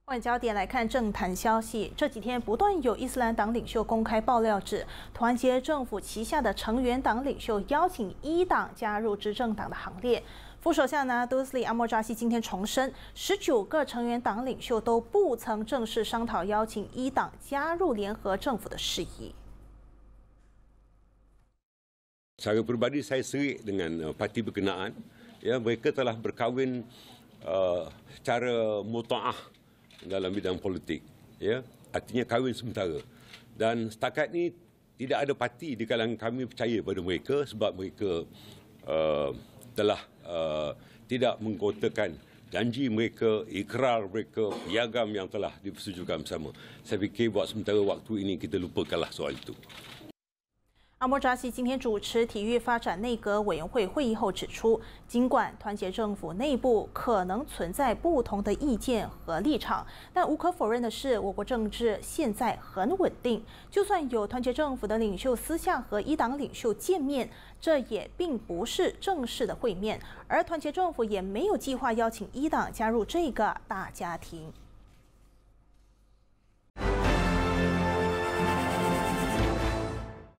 换焦点来看政坛消息，这几天不断有伊斯兰党领袖公开爆料指，团结政府旗下的成员党领袖邀请伊党加入执政党的行列。副首相纳杜斯里阿莫扎西今天重申，19个成员党领袖都不曾正式商讨邀请伊党加入联合政府的事宜。 Secara peribadi saya serik dengan parti berkenaan. Ya, mereka telah berkahwin secara muta'ah dalam bidang politik. Ya, artinya kahwin sementara. Dan setakat ini tidak ada parti di kalangan kami percaya pada mereka sebab mereka telah tidak mengkotakan janji mereka, ikrar mereka, piagam yang telah dipersetujukan bersama. Saya fikir buat sementara waktu ini kita lupakanlah soal itu. 阿莫扎西今天主持体育发展内阁委员会会议后指出，尽管团结政府内部可能存在不同的意见和立场，但无可否认的是，我国政治现在很稳定。就算有团结政府的领袖私下和伊党领袖见面，这也并不是正式的会面，而团结政府也没有计划邀请伊党加入这个大家庭。